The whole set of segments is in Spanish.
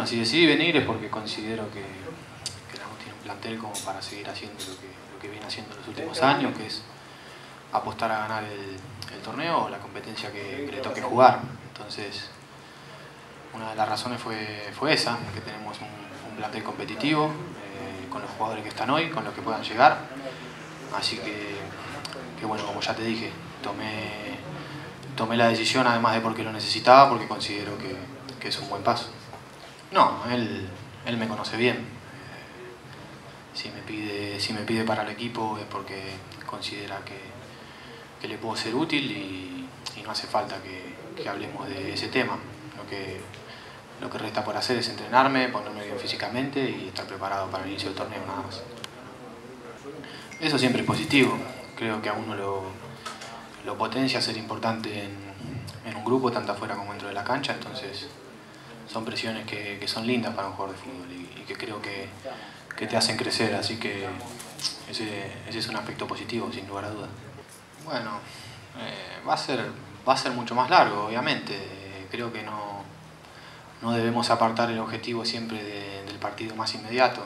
si decidí venir es porque considero que Lanús tiene un plantel como para seguir haciendo lo que viene haciendo en los últimos años, que es apostar a ganar el torneo o la competencia que le toque jugar. Entonces, una de las razones fue esa, que tenemos un plantel competitivo, con los jugadores que están hoy, con los que puedan llegar. Así que bueno, como ya te dije, tomé la decisión además de porque lo necesitaba, porque considero que es un buen paso. No, él me conoce bien. Si me pide para el equipo es porque considera que le puedo ser útil y no hace falta que hablemos de ese tema. Lo que resta por hacer es entrenarme, ponerme bien físicamente y estar preparado para el inicio del torneo, nada más. Eso siempre es positivo. Creo que a uno lo potencia ser importante en un grupo, tanto afuera como dentro de la cancha. Entonces son presiones que son lindas para un jugador de fútbol y que creo que te hacen crecer. Así que ese es un aspecto positivo, sin lugar a dudas. Bueno, va a ser mucho más largo, obviamente. Creo que no debemos apartar el objetivo siempre del partido más inmediato,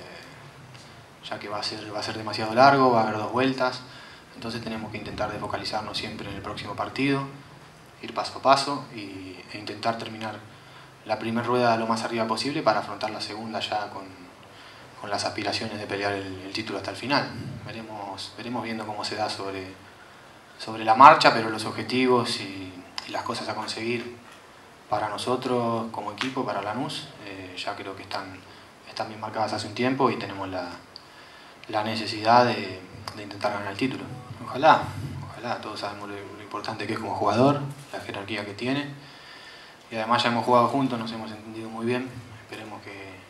ya que va a ser demasiado largo, va a haber 2 vueltas. Entonces tenemos que intentar de focalizarnos siempre en el próximo partido, ir paso a paso e intentar terminar la primera rueda lo más arriba posible para afrontar la segunda ya con las aspiraciones de pelear el título hasta el final. Veremos viendo cómo se da sobre la marcha, pero los objetivos y las cosas a conseguir para nosotros como equipo, para Lanús, ya creo que están bien marcadas hace un tiempo y tenemos la necesidad de intentar ganar el título. Ojalá, todos sabemos lo importante que es como jugador, la jerarquía que tiene, y además ya hemos jugado juntos, nos hemos entendido muy bien. Esperemos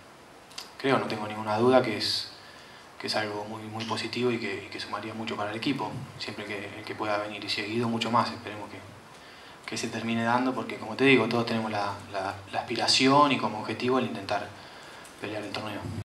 no tengo ninguna duda que es algo muy positivo y que sumaría mucho para el equipo, siempre que el que pueda venir y seguido mucho más. Esperemos que se termine dando, porque como te digo, todos tenemos la aspiración y como objetivo el intentar pelear el torneo.